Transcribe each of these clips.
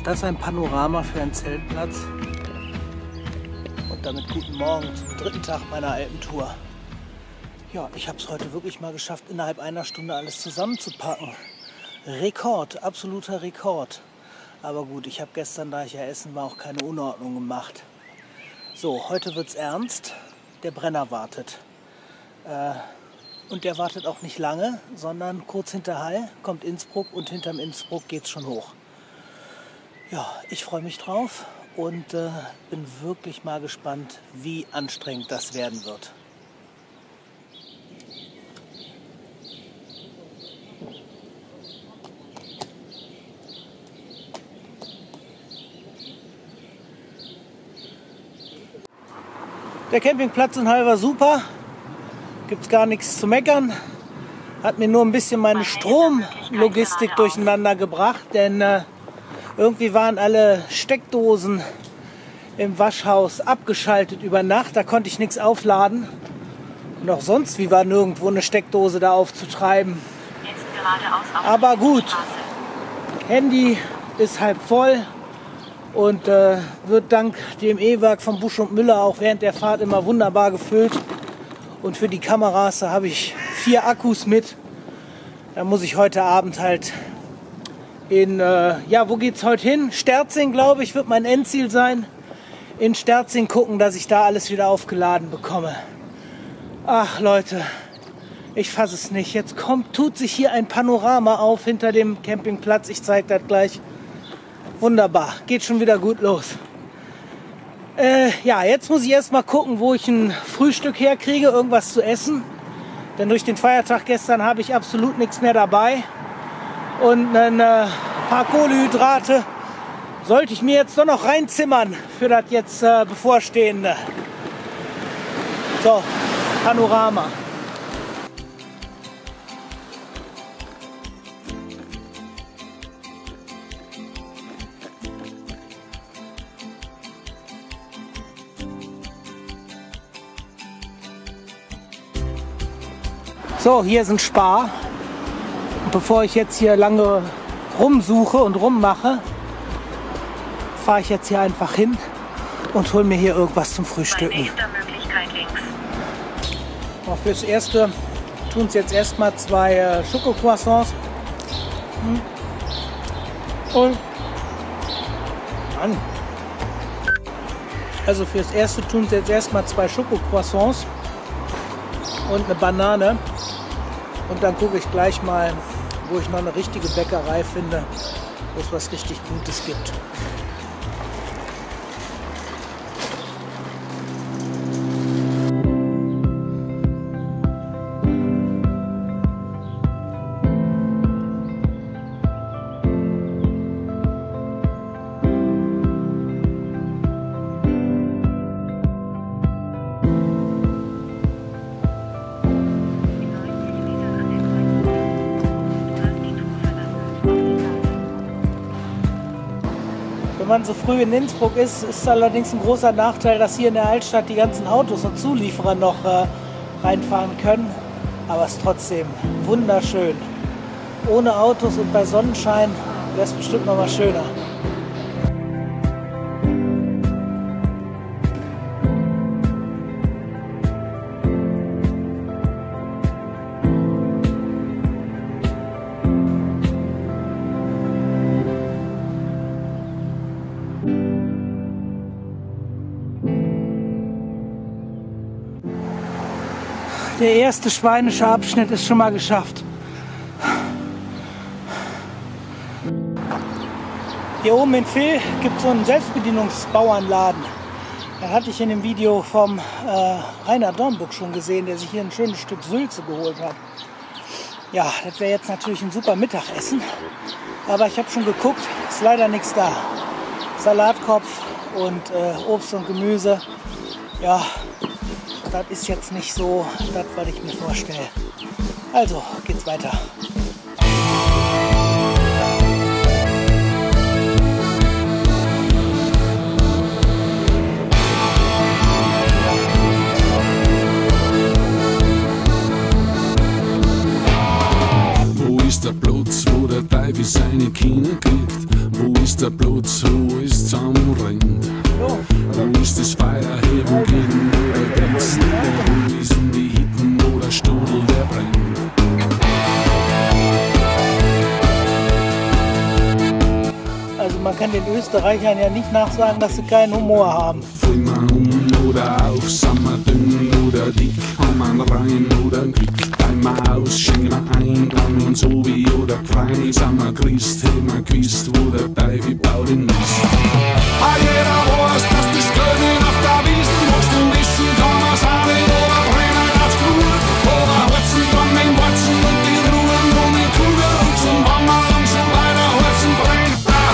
das ein Panorama für einen Zeltplatz? Und damit guten Morgen zum dritten Tag meiner Alpentour. Ja, ich habe es heute wirklich mal geschafft, innerhalb einer Stunde alles zusammenzupacken. Rekord, absoluter Rekord. Aber gut, ich habe gestern, da ich ja essen war, auch keine Unordnung gemacht. So, heute wird's ernst. Der Brenner wartet. Und der wartet auch nicht lange, sondern kurz hinter Hall kommt Innsbruck und hinterm Innsbruck geht's schon hoch. Ja, ich freue mich drauf und bin wirklich mal gespannt, wie anstrengend das werden wird. Der Campingplatz in Hall war super, gibt's gar nichts zu meckern. Hat mir nur ein bisschen meine Stromlogistik durcheinander gebracht, denn irgendwie waren alle Steckdosen im Waschhaus abgeschaltet über Nacht. Da konnte ich nichts aufladen. Und auch sonst, wie war nirgendwo eine Steckdose da aufzutreiben. Aber gut, Handy ist halb voll und wird dank dem E-Werk von Busch und Müller auch während der Fahrt immer wunderbar gefüllt. Und für die Kameras, da habe ich 4 Akkus mit. Da muss ich heute Abend halt in, wo geht's heute hin? Sterzing, glaube ich, wird mein Endziel sein. In Sterzing gucken, dass ich da alles wieder aufgeladen bekomme. Ach Leute, ich fasse es nicht. Jetzt tut sich hier ein Panorama auf hinter dem Campingplatz. Ich zeige das gleich. Wunderbar, geht schon wieder gut los. Jetzt muss ich erst mal gucken, wo ich ein Frühstück herkriege, irgendwas zu essen. Denn durch den Feiertag gestern habe ich absolut nichts mehr dabei. Und ein paar Kohlenhydrate sollte ich mir jetzt doch noch reinzimmern für das jetzt bevorstehende. So, Panorama. So, hier ist ein Spar. Und bevor ich jetzt hier lange rumsuche und rummache, fahre ich jetzt hier einfach hin und hole mir hier irgendwas zum Frühstücken. Fürs Erste tun es jetzt erstmal 2 Schokocroissants. Und also fürs Erste tun es jetzt erstmal 2 Schokocroissants und eine Banane. Und dann gucke ich gleich mal, wo ich noch eine richtige Bäckerei finde, wo es was richtig Gutes gibt. Wenn man so früh in Innsbruck ist, ist allerdings ein großer Nachteil, dass hier in der Altstadt die ganzen Autos und Zulieferer noch reinfahren können. Aber es ist trotzdem wunderschön. Ohne Autos und bei Sonnenschein wäre es bestimmt noch mal schöner. Der erste schweinische Abschnitt ist schon mal geschafft. Hier oben in Vill gibt es so einen Selbstbedienungsbauernladen. Da hatte ich in dem Video vom Rainer Dornbuck schon gesehen, der sich hier ein schönes Stück Sülze geholt hat. Ja, das wäre jetzt natürlich ein super Mittagessen. Aber ich habe schon geguckt, ist leider nichts da. Salatkopf und Obst und Gemüse. Ja, das ist jetzt nicht so das, was ich mir vorstelle. Also, geht's weiter. Wo ist der Platz, wo der Teufel seine Kinder kriegt? Wo ist der Platz, wo ist Zusammenrennt? Wo ist das Feierheben gegen oder Grenzen? Wo ist denn die Hitten, wo der Strudel, der brennt? Also man kann den Österreichern ja nicht nachsagen, dass sie keinen Humor haben. Fallen wir oder auf, sind wir dünn oder dick, haben wir rein oder Glück. Teilen wir aus, schenken wir ein, dann uns Obi oder Kreis, sind wir Christ, haben wir gewusst, wo der Teufel baut den Mist. Jeder weiß, dass das Geld auf der Wiesen wächst und wissen kann man's auch nicht, aber brennen aufs Blut. Aber Holzen dann mit dem Watzen und die Ruhen und die Kugel und zum Wandern langsam weiter Holzen brennt.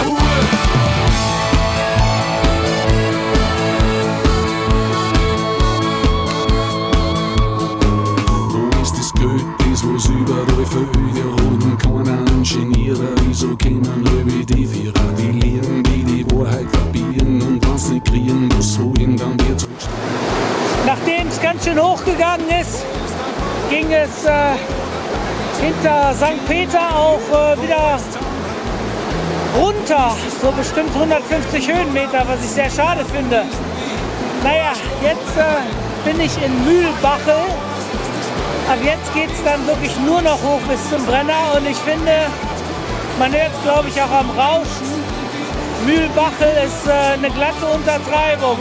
Was überall fehlt, der roten keiner Ingenieure, wieso kennen Löwe die Vierer, die lehren, die Wahrheit verbiegen und wenn's nicht kriegen, muss holen, dann wird's. Nachdem es ganz schön hochgegangen ist, ging es hinter St. Peter auch wieder runter, so bestimmt 150 Höhenmeter, was ich sehr schade finde. Naja, jetzt bin ich in Mühlbachel. Ab jetzt geht es dann wirklich nur noch hoch bis zum Brenner und ich finde, man hört es glaube ich auch am Rauschen, Mühlbachel ist eine glatte Untertreibung.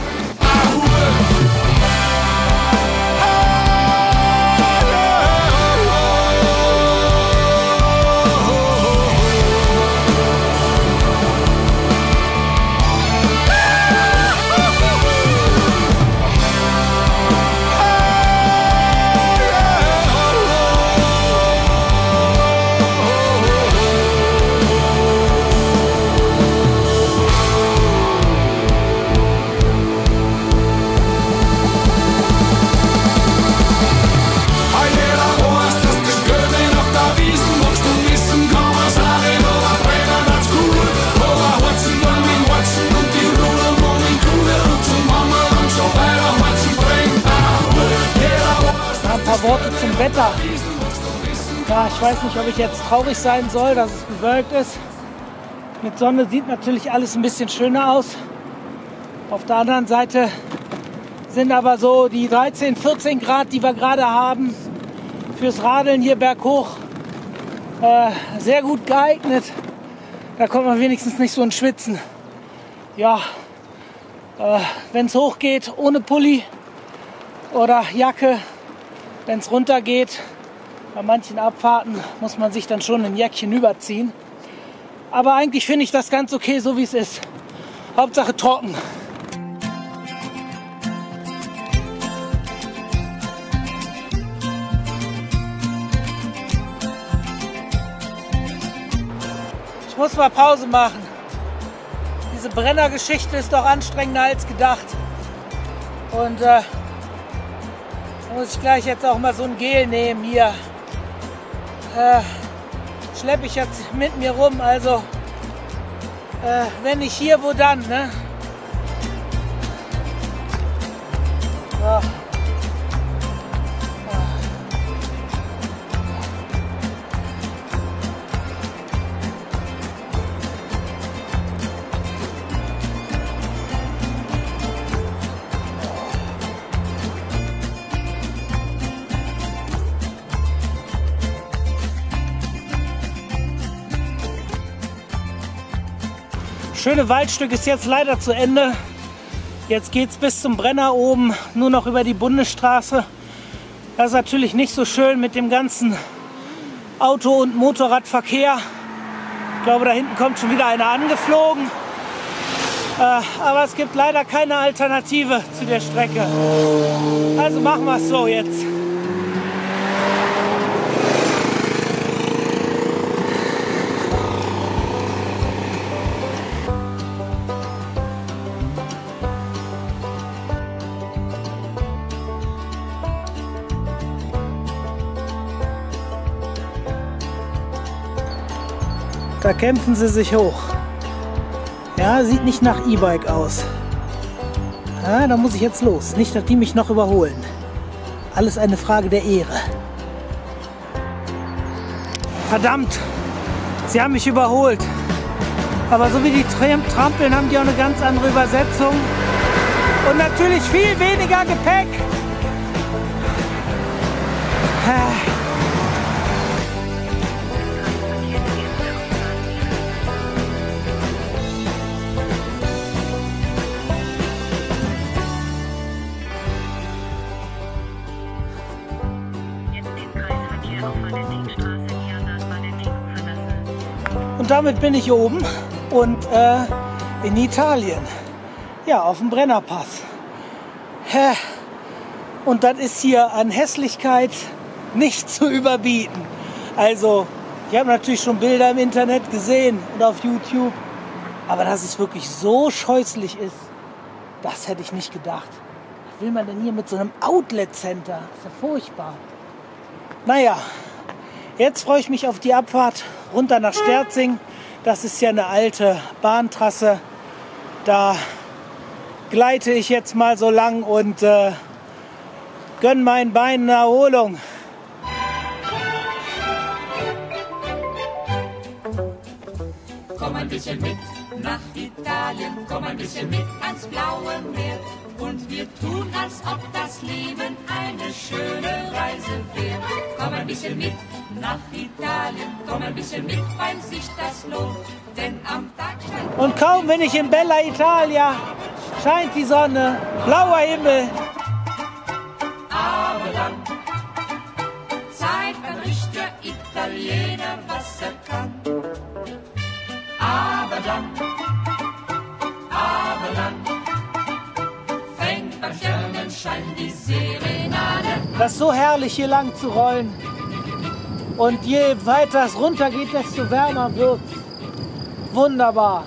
Worte zum Wetter. Ja, ich weiß nicht, ob ich jetzt traurig sein soll, dass es bewölkt ist. Mit Sonne sieht natürlich alles ein bisschen schöner aus. Auf der anderen Seite sind aber so die 13, 14 Grad, die wir gerade haben, fürs Radeln hier berghoch sehr gut geeignet. Da kommt man wenigstens nicht so ins Schwitzen. Ja, wenn es hochgeht, ohne Pulli oder Jacke. Wenn es runter geht, bei manchen Abfahrten muss man sich dann schon ein Jäckchen überziehen. Aber eigentlich finde ich das ganz okay, so wie es ist. Hauptsache trocken. Ich muss mal Pause machen. Diese Brennergeschichte ist doch anstrengender als gedacht. Und da muss ich gleich jetzt auch mal so ein Gel nehmen hier. Schleppe ich jetzt mit mir rum, also wenn nicht hier, wo dann, ne? So. Schöne Waldstück ist jetzt leider zu Ende. Jetzt geht es bis zum Brenner oben, nur noch über die Bundesstraße. Das ist natürlich nicht so schön mit dem ganzen Auto- und Motorradverkehr. Ich glaube, da hinten kommt schon wieder einer angeflogen. Aber es gibt leider keine Alternative zu der Strecke. Also machen wir es so jetzt. Da kämpfen sie sich hoch. Ja, sieht nicht nach E-Bike aus. Ja, da muss ich jetzt los. Nicht, dass die mich noch überholen. Alles eine Frage der Ehre. Verdammt! Sie haben mich überholt. Aber so wie die trampeln, haben die auch eine ganz andere Übersetzung. Und natürlich viel weniger Gepäck. Und damit bin ich oben und in Italien. Ja, auf dem Brennerpass. Und das ist hier an Hässlichkeit nicht zu überbieten. Also, ich habe natürlich schon Bilder im Internet gesehen und auf YouTube. Aber dass es wirklich so scheußlich ist, das hätte ich nicht gedacht. Was will man denn hier mit so einem Outlet-Center? Das ist ja furchtbar. Naja, jetzt freue ich mich auf die Abfahrt runter nach Sterzing. Das ist ja eine alte Bahntrasse. Da gleite ich jetzt mal so lang und gönne meinen Beinen eine Erholung. Komm ein bisschen mit nach Italien, komm ein bisschen mit ans blaue Meer. Und wir tun, als ob das Leben eine schöne Reise wäre. Komm ein bisschen mit nach Italien, komm ein bisschen mit, weil sich das lohnt. Denn am Tag scheint... Und kaum bin ich in Bella Italia, scheint die Sonne, blauer Himmel. Aber dann zeigt ein richtiger Italiener, was er kann. Aber dann fängt beim Sternenschein die Serenade. Das ist so herrlich, hier lang zu rollen. Und je weiter es runter geht, desto wärmer wird es. Wunderbar.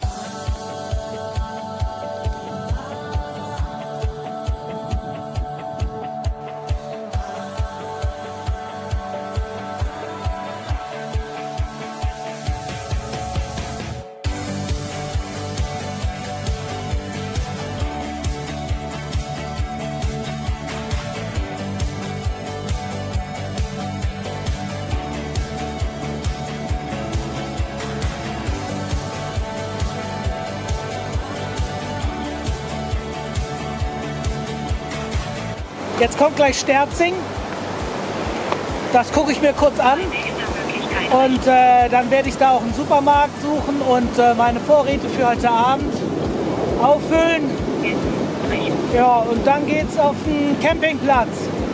Jetzt kommt gleich Sterzing. Das gucke ich mir kurz an. Und dann werde ich da auch einen Supermarkt suchen und meine Vorräte für heute Abend auffüllen. Ja, und dann geht's auf den Campingplatz.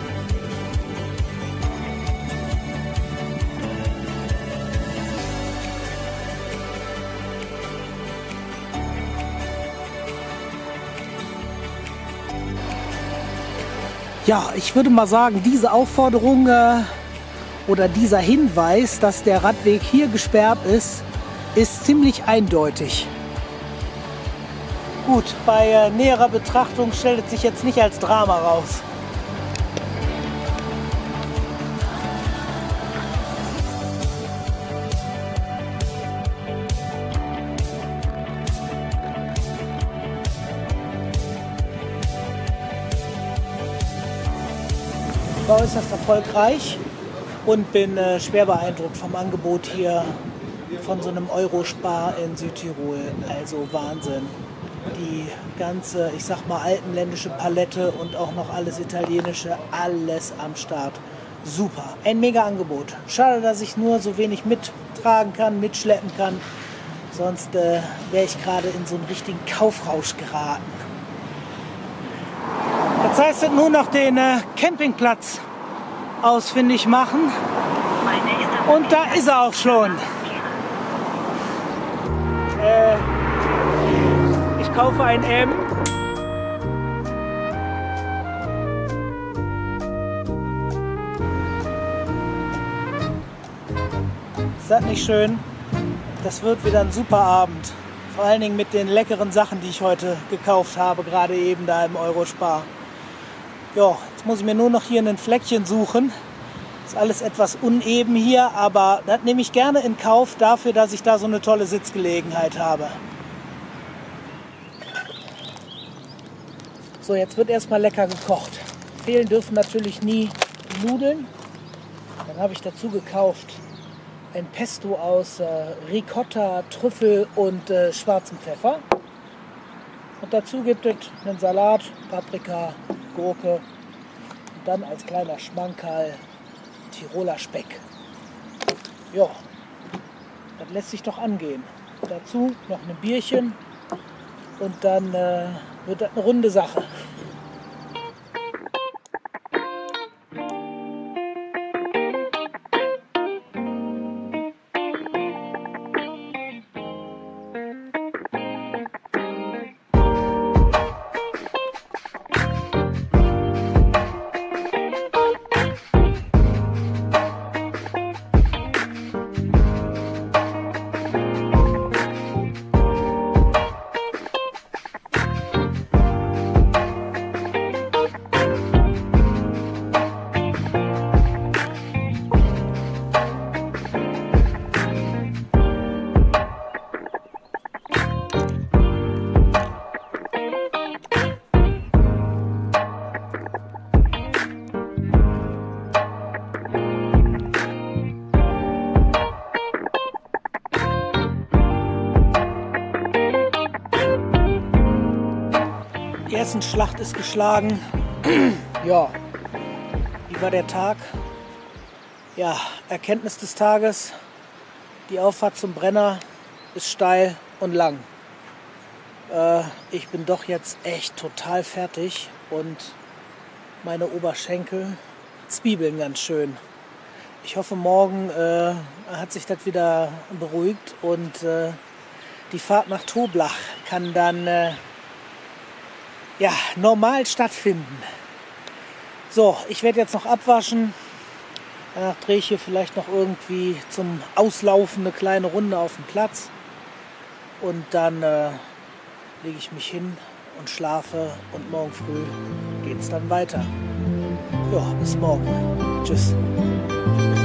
Ja, ich würde mal sagen, diese Aufforderung oder dieser Hinweis, dass der Radweg hier gesperrt ist, ist ziemlich eindeutig. Gut, bei näherer Betrachtung stellt es sich jetzt nicht als Drama raus. Ich war äußerst erfolgreich und bin schwer beeindruckt vom Angebot hier von so einem Eurospar in Südtirol. Also Wahnsinn. Die ganze, ich sag mal, alpenländische Palette und auch noch alles Italienische, alles am Start. Super, ein mega Angebot. Schade, dass ich nur so wenig mittragen kann, mitschleppen kann. Sonst wäre ich gerade in so einen richtigen Kaufrausch geraten. Jetzt heißt es nur noch den Campingplatz ausfindig machen. Und da ist er auch schon. Ich kaufe ein M. Ist das nicht schön? Das wird wieder ein super Abend. Vor allen Dingen mit den leckeren Sachen, die ich heute gekauft habe, gerade eben da im Eurospar. Ja, jetzt muss ich mir nur noch hier ein Fleckchen suchen. Ist alles etwas uneben hier, aber das nehme ich gerne in Kauf dafür, dass ich da so eine tolle Sitzgelegenheit habe. So, jetzt wird erstmal lecker gekocht. Fehlen dürfen natürlich nie die Nudeln. Dann habe ich dazu gekauft ein Pesto aus Ricotta, Trüffel und schwarzem Pfeffer. Und dazu gibt es einen Salat, Paprika, Gurke und dann als kleiner Schmankerl Tiroler Speck. Ja, das lässt sich doch angehen. Dazu noch ein Bierchen und dann wird das eine runde Sache. Die Essensschlacht ist geschlagen. Ja, wie war der Tag? Ja, Erkenntnis des Tages. Die Auffahrt zum Brenner ist steil und lang. Ich bin doch jetzt echt total fertig und meine Oberschenkel zwiebeln ganz schön. Ich hoffe, morgen hat sich das wieder beruhigt und die Fahrt nach Toblach kann dann normal stattfinden. So, ich werde jetzt noch abwaschen. Danach drehe ich hier vielleicht noch irgendwie zum Auslaufen eine kleine Runde auf den Platz. Und dann lege ich mich hin und schlafe. Und morgen früh geht es dann weiter. Ja, bis morgen. Tschüss.